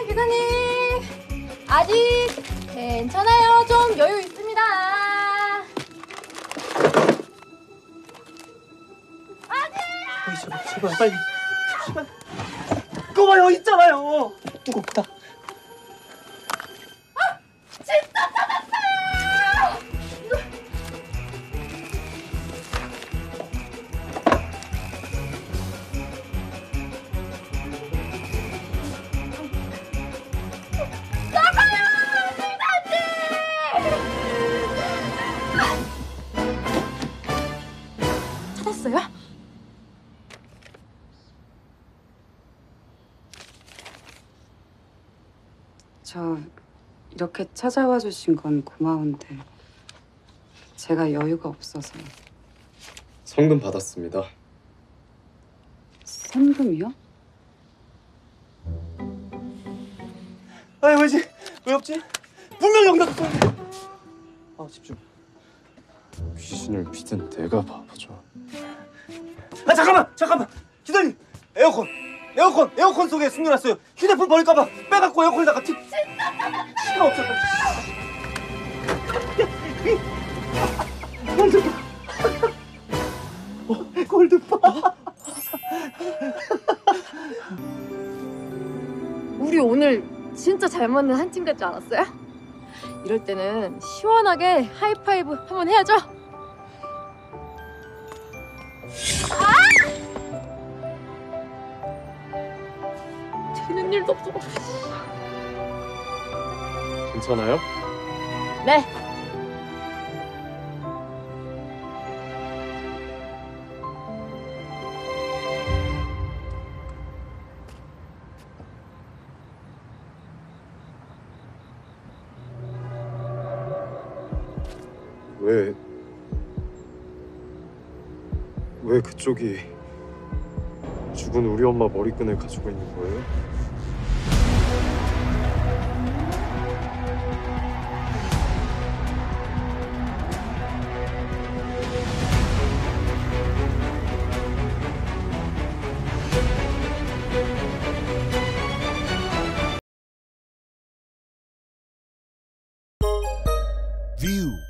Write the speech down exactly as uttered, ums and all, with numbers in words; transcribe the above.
피디님 아직 괜찮아요. 좀 여유 있습니다. 아직. 제발 제발 빨리. 제발. 그거 봐요 있잖아요. 무겁다. 아 진짜 찾았어요. 찾았어요? 저 이렇게 찾아와 주신 건 고마운데 제가 여유가 없어서. 성금 받았습니다. 선금이요? 아니 왜지? 왜 없지? 분명 여기다 뒀었는데. 아 집중. 귀신을 믿은 내가 바보죠. 아 잠깐만 잠깐만 기다림. 에어컨 에어컨 에어컨 속에 숨겨놨어요. 휴대폰 버릴까봐 빼갖고 에어컨에다가 티. 시간 없었다. 골드바. 어, 골드바. 우리 오늘 진짜 잘 맞는 한 팀 같지 않았어요? 이럴 때는 시원하게 하이파이브 한번 해야죠. 아! 되는 일도 없어. 괜찮아요? 네. 왜... 왜 그쪽이 죽은 우리 엄마 머리끈을 가지고 있는 거예요? View.